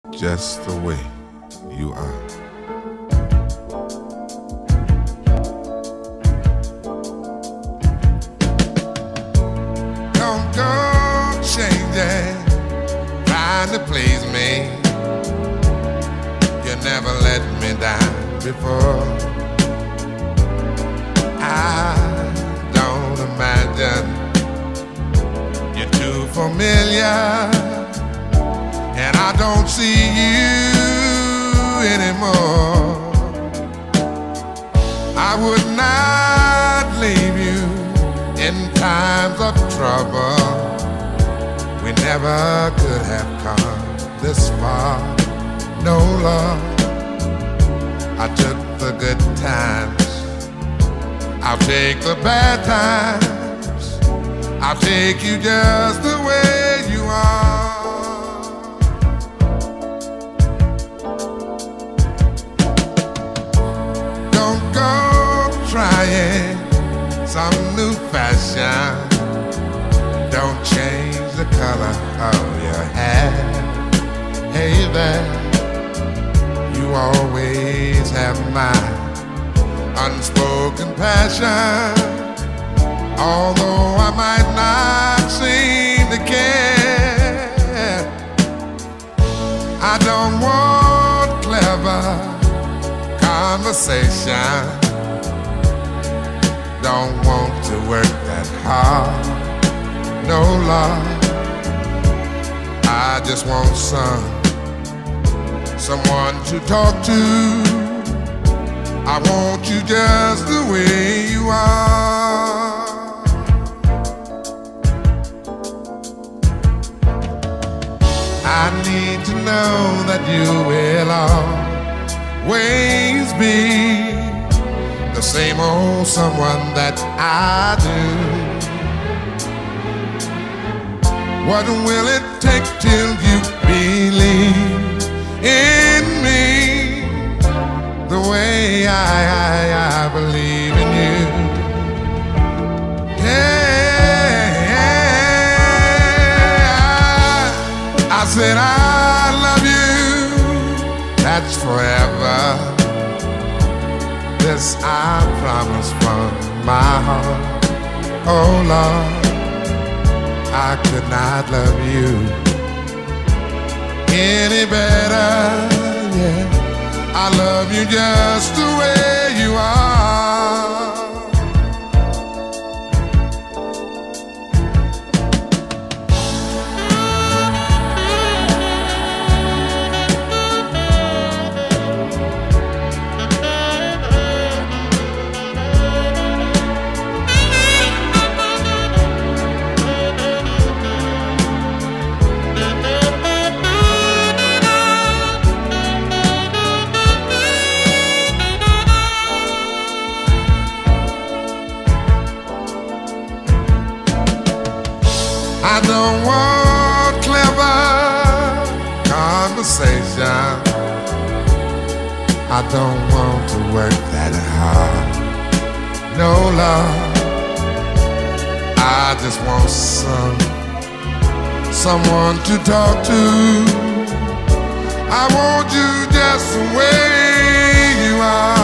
just the way you are. Don't go changing, trying to please me. You never let me down before. I don't imagine you're too familiar, and I don't see you anymore. I would not leave you in times of trouble. We never could have come this far. No, love, I took the good times, I'll take the bad times. I'll take you just the way you are. Don't go trying some new fashion. Don't change the color of your hair. Hey there, you always have my unspoken passion. Although I might not seem to care, I don't want clever conversation. Don't want to work that hard. No, love, I just want someone to talk to. I want you just the way you are. I need to know that you will always be the same old someone that I do. What will it take till you believe in me the way I believe in you? Yeah, I said I love you, that's forever. This I promise from my heart. Oh Lord, I could not love you any better, yeah. I love you just the way you are. I don't want clever conversation. I don't want to work that hard. No, love, I just want someone to talk to. I want you just the way you are.